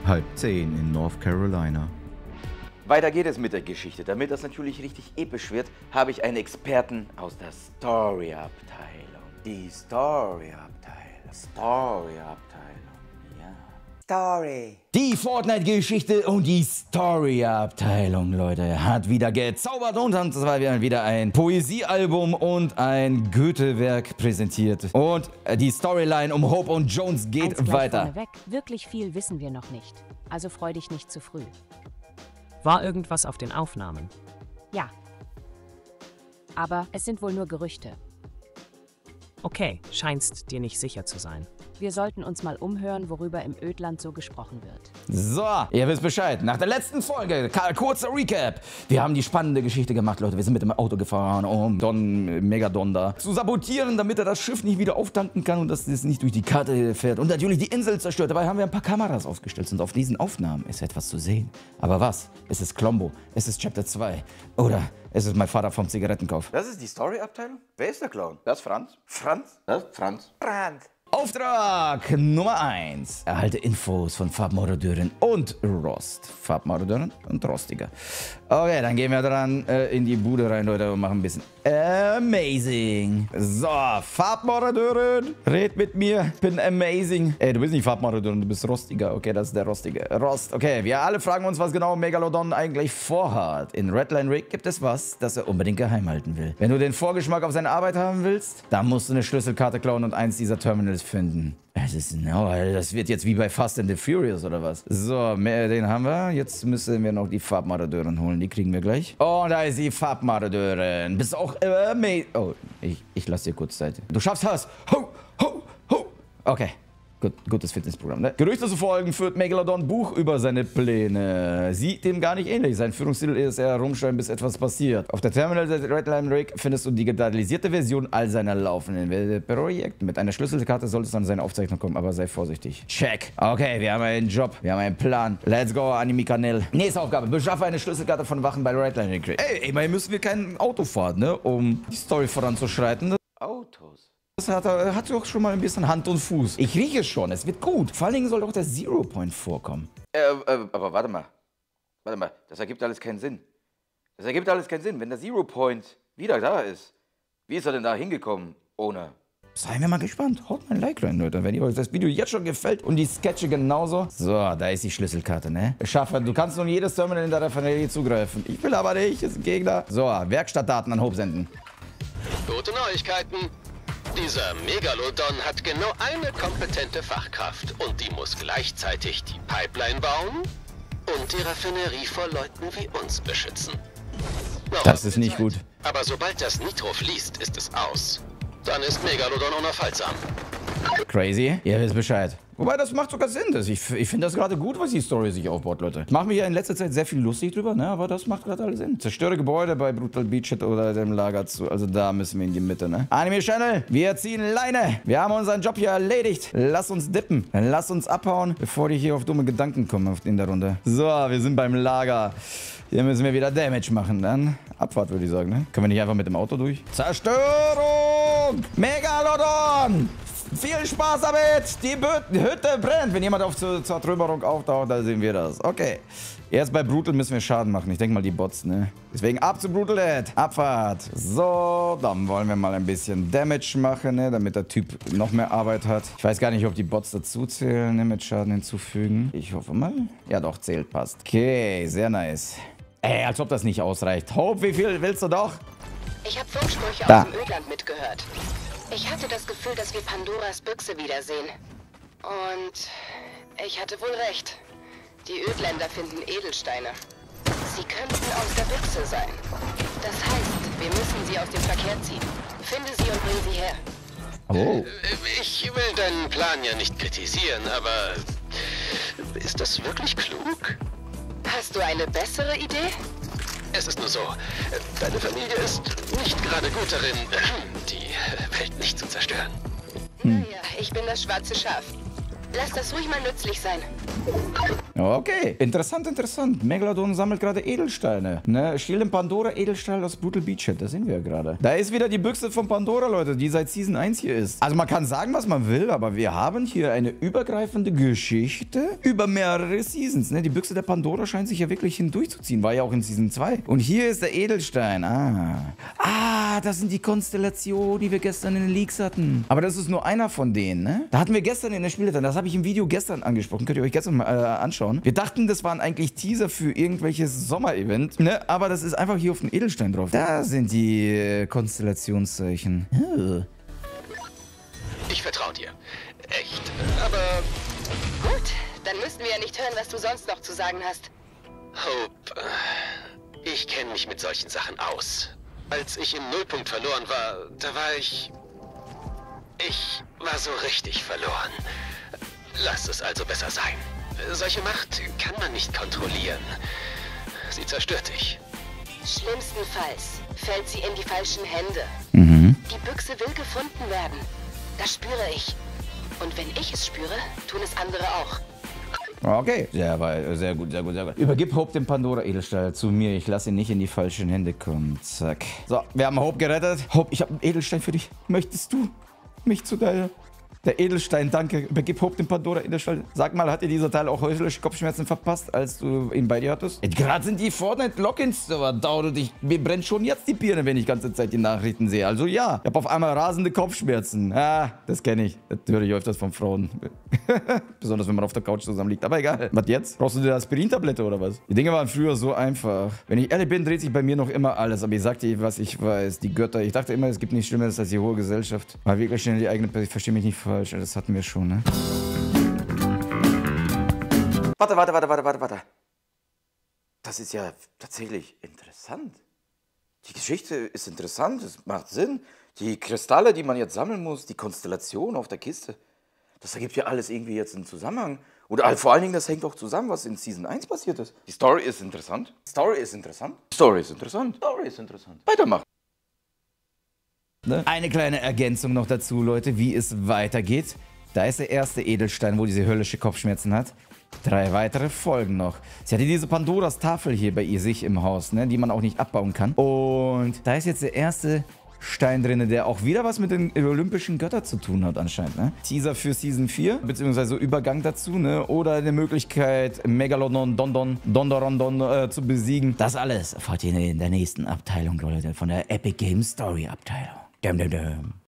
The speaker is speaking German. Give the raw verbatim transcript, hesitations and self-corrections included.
halb zehn in North Carolina. Weiter geht es mit der Geschichte. Damit das natürlich richtig episch wird, habe ich einen Experten aus der Story-Abteilung. Die Story-Abteilung. Story-Abteilung. Ja. Story. Die Fortnite-Geschichte und die Story-Abteilung, Leute, hat wieder gezaubert und haben zwar wieder ein Poesiealbum und ein Goethe-Werk präsentiert. Und die Storyline um Hope und Jones geht Eins gleich weiter. vorneweg. Wirklich viel wissen wir noch nicht. Also freu dich nicht zu früh. War irgendwas auf den Aufnahmen? Ja. Aber es sind wohl nur Gerüchte. Okay, scheinst dir nicht sicher zu sein. Wir sollten uns mal umhören, worüber im Ödland so gesprochen wird. So, ihr wisst Bescheid. Nach der letzten Folge, kurzer Recap. Wir haben die spannende Geschichte gemacht, Leute. Wir sind mit dem Auto gefahren, um Don, Megadon da zu sabotieren, damit er das Schiff nicht wieder auftanken kann und dass es nicht durch die Karte fährt. Und natürlich die Insel zerstört. Dabei haben wir ein paar Kameras aufgestellt und auf diesen Aufnahmen ist etwas zu sehen. Aber was? Es ist Columbo. Es ist Chapter zwei. Oder es ist mein Vater vom Zigarettenkauf. Das ist die Story-Abteilung? Wer ist der Clown? Das ist Franz. Franz? Das ist Franz. Franz. Auftrag Nummer eins. Erhalte Infos von Farbmarodeurin und Rost. Farbmarodeurin und Rostiger. Okay, dann gehen wir dran äh, in die Bude rein, Leute, und machen ein bisschen amazing. So, Farbmarodeurin, red mit mir. Bin amazing. Ey, du bist nicht Farbmarodeurin, du bist Rostiger. Okay, das ist der Rostige. Rost. Okay, wir alle fragen uns, was genau Megalodon eigentlich vorhat. In Redline Rick gibt es was, das er unbedingt geheim halten will. Wenn du den Vorgeschmack auf seine Arbeit haben willst, dann musst du eine Schlüsselkarte klauen und eins dieser Terminals finden. Das ist, no, das wird jetzt wie bei Fast and the Furious oder was? So, mehr, den haben wir. Jetzt müssen wir noch die Farbmarodeurin holen. Die kriegen wir gleich. Und da ist die Farbmarodeurin. Bist auch äh, amazing. Oh, ich, ich lasse dir kurz Zeit. Du schaffst das. Ho, ho, ho. Okay. Gut, gutes Fitnessprogramm, ne? Gerüchte zu folgen führt Megalodon Buch über seine Pläne. Sieht dem gar nicht ähnlich. Sein Führungsstil ist eher rumschreiben, bis etwas passiert. Auf der Terminal-Seite Redline Rig findest du die digitalisierte Version all seiner laufenden Projekte. Mit einer Schlüsselkarte soll es an seine Aufzeichnung kommen, aber sei vorsichtig. Check. Okay, wir haben einen Job. Wir haben einen Plan. Let's go, Anime-Kanal. Nächste Aufgabe. Beschaffe eine Schlüsselkarte von Wachen bei Redline Rig. Ey, immerhin müssen wir kein Auto fahren, ne? Um die Story voranzuschreiten. Autos. Das hat, hat doch schon mal ein bisschen Hand und Fuß. Ich rieche es schon, es wird gut. Vor allen Dingen soll doch der Zero Point vorkommen. Äh, äh, aber warte mal. Warte mal, das ergibt alles keinen Sinn. Das ergibt alles keinen Sinn. Wenn der Zero Point wieder da ist, wie ist er denn da hingekommen ohne? Seien wir mal gespannt. Haut mal ein Like rein, Leute, wenn ihr euch das Video jetzt schon gefällt und die Sketche genauso. So, da ist die Schlüsselkarte, ne? Schaffe, du kannst nun jedes Terminal in deiner Familie zugreifen. Ich will aber nicht, ist ein Gegner. So, Werkstattdaten an Hope senden. Gute Neuigkeiten. Dieser Megalodon hat genau eine kompetente Fachkraft und die muss gleichzeitig die Pipeline bauen und die Raffinerie vor Leuten wie uns beschützen. Noch Das ist nicht gut. Aber sobald das Nitro fließt, ist es aus. Dann ist Megalodon unaufhaltsam. Crazy. Ihr wisst Bescheid. Wobei, das macht sogar Sinn. Das. Ich, ich finde das gerade gut, was die Story sich aufbaut, Leute. Ich mache mich ja in letzter Zeit sehr viel lustig drüber, ne? Aber das macht gerade alles Sinn. Zerstöre Gebäude bei Brutal Beach oder dem Lager zu. Also da müssen wir in die Mitte, ne? Anime Channel, wir ziehen Leine. Wir haben unseren Job hier erledigt. Lass uns dippen. Lass uns abhauen, bevor die hier auf dumme Gedanken kommen in der Runde. So, wir sind beim Lager. Hier müssen wir wieder Damage machen, dann Abfahrt, würde ich sagen, ne? Können wir nicht einfach mit dem Auto durch? Zerstörung! Megalodon! Viel Spaß damit! Die, die Hütte brennt! Wenn jemand auf zur Zertrümmerung auftaucht, dann sehen wir das. Okay. Erst bei Brutal müssen wir Schaden machen. Ich denke mal die Bots, ne? Deswegen ab zu Brutal Head. Abfahrt. So, dann wollen wir mal ein bisschen Damage machen, ne? Damit der Typ noch mehr Arbeit hat. Ich weiß gar nicht, ob die Bots dazu zählen, ne? Mit Schaden hinzufügen. Ich hoffe mal. Ja doch, zählt, passt. Okay, sehr nice. Ey, als ob das nicht ausreicht. Hope, wie viel willst du doch? Ich habe Funksprüche Da. aus dem Ödland mitgehört. Ich hatte das Gefühl, dass wir Pandoras Büchse wiedersehen. Und ich hatte wohl recht. Die Ödländer finden Edelsteine. Sie könnten aus der Büchse sein. Das heißt, wir müssen sie aus dem Verkehr ziehen. Finde sie und bring sie her. Oh. Ich will deinen Plan ja nicht kritisieren, aber ist das wirklich klug? Hast du eine bessere Idee? Es ist nur so, deine Familie ist nicht gerade gut darin, die Welt nicht zu zerstören. Naja, ich bin das schwarze Schaf. Lass das ruhig mal nützlich sein. Okay, interessant, interessant. Megalodon sammelt gerade Edelsteine. Ne, Shield in Pandora, Edelstahl aus Brutal Beachhead. Da sind wir ja gerade. Da ist wieder die Büchse von Pandora, Leute, die seit Season eins hier ist. Also man kann sagen, was man will, aber wir haben hier eine übergreifende Geschichte über mehrere Seasons. Ne? Die Büchse der Pandora scheint sich ja wirklich hindurchzuziehen. War ja auch in Season zwei. Und hier ist der Edelstein. Ah. Ah, das sind die Konstellationen, die wir gestern in den Leaks hatten. Aber das ist nur einer von denen, ne? Da hatten wir gestern in der Spielleiter. Das habe ich im Video gestern angesprochen. Könnt ihr euch gestern mal äh, anschauen. Wir dachten, das waren eigentlich Teaser für irgendwelches Sommer-Event, ne? Aber das ist einfach hier auf dem Edelstein drauf. Da sind die äh, Konstellationszeichen. Oh. Ich vertraue dir. Echt. Aber Gut, dann müssten wir ja nicht hören, was du sonst noch zu sagen hast. Hope, äh, ich kenne mich mit solchen Sachen aus. Als ich im Nullpunkt verloren war, da war ich... Ich war so richtig verloren. Lass es also besser sein. Solche Macht kann man nicht kontrollieren. Sie zerstört dich. Schlimmstenfalls fällt sie in die falschen Hände. Mhm. Die Büchse will gefunden werden. Das spüre ich. Und wenn ich es spüre, tun es andere auch. Okay. Sehr, weit, sehr gut, sehr gut, sehr gut. Übergib Hope den Pandora-Edelstein zu mir. Ich lasse ihn nicht in die falschen Hände kommen. Zack. So, wir haben Hope gerettet. Hope, ich habe einen Edelstein für dich. Möchtest du mich zu deiner... Der Edelstein, danke. Übergib Hope den Pandora-Edelstein. Sag mal, hat dir dieser Teil auch heuchlerische Kopfschmerzen verpasst, als du ihn bei dir hattest? Gerade sind die Fortnite-Logins-Server down und ich, mir brennt schon jetzt die Birne, wenn ich die ganze Zeit die Nachrichten sehe. Also ja, ich habe auf einmal rasende Kopfschmerzen. Ah, das kenne ich. Das höre ich öfters von Frauen. Besonders, wenn man auf der Couch zusammen liegt. Aber egal. Was jetzt? Brauchst du dir Aspirin-Tablette oder was? Die Dinge waren früher so einfach. Wenn ich ehrlich bin, dreht sich bei mir noch immer alles. Aber ich sag dir, was ich weiß. Die Götter. Ich dachte immer, es gibt nichts Schlimmeres als die hohe Gesellschaft. Mal wirklich schnell die eigene... Ich verstehe mich nicht falsch. Das hatten wir schon, ne? Warte, warte, warte, warte, warte, warte. Das ist ja tatsächlich interessant. Die Geschichte ist interessant, es macht Sinn. Die Kristalle, die man jetzt sammeln muss, die Konstellation auf der Kiste, das ergibt ja alles irgendwie jetzt einen Zusammenhang. Und vor allen Dingen, das hängt auch zusammen, was in Season eins passiert ist. Die Story ist interessant. Story ist interessant. Story ist interessant. Story ist interessant. Weitermachen. Eine kleine Ergänzung noch dazu, Leute, wie es weitergeht. Da ist der erste Edelstein, wo diese höllische Kopfschmerzen hat. Drei weitere folgen noch. Sie hatte diese Pandoras Tafel hier bei ihr sich im Haus, ne, die man auch nicht abbauen kann. Und da ist jetzt der erste Stein drin, der auch wieder was mit den olympischen Göttern zu tun hat anscheinend, ne? Teaser für Season vier, beziehungsweise Übergang dazu, ne? Oder eine Möglichkeit, Megalodon Dondon, Dondorondon äh, zu besiegen. Das alles erfahrt ihr in der nächsten Abteilung, Leute, von der Epic Games Story Abteilung. Dum, dum, dum.